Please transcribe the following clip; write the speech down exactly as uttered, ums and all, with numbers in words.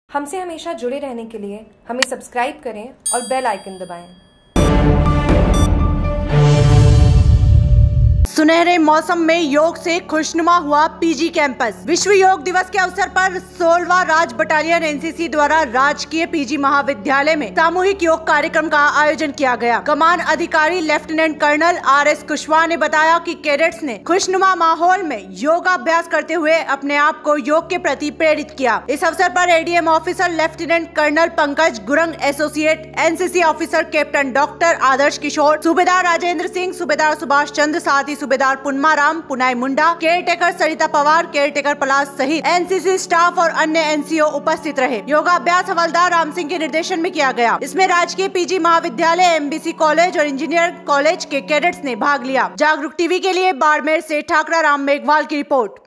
हमसे हमेशा जुड़े रहने के लिए हमें सब्सक्राइब करें और बेल आइकन दबाएं। सुनहरे मौसम में योग से खुशनुमा हुआ पीजी कैंपस। विश्व योग दिवस के अवसर पर सोलहवां राज बटालियन एनसीसी द्वारा राजकीय पीजी महाविद्यालय में सामूहिक योग कार्यक्रम का आयोजन किया गया। कमान अधिकारी lieutenant colonel R S Kushwaha ने बताया कि कैडेट्स ने खुशनुमा माहौल में योगाभ्यास करते हुए अपने आप को योग के प्रति प्रेरित किया। इस अवसर पर ADM officer lieutenant colonel Pankaj Gurung, associate NCC officer captain doctor Adarsh Kishore, सूबेदार राजेंद्र सिंह, सूबेदार सुभाष चंद्र, साथ ही सूबेदार पुन्माराम, पुनाई मुंडा, केयरटेकर सरिता पवार, केयरटेकर पलाश सहित एनसीसी स्टाफ और अन्य एनसीओ उपस्थित रहे। योगाभ्यास हवलदार राम सिंह के निर्देशन में किया गया। इसमें राजकीय पीजी महाविद्यालय, एमबीसी कॉलेज और इंजीनियर कॉलेज के कैडेट्स ने भाग लिया। जागरूक टीवी के लिए बाड़मेर से ठाकरा राम मेघवाल की रिपोर्ट।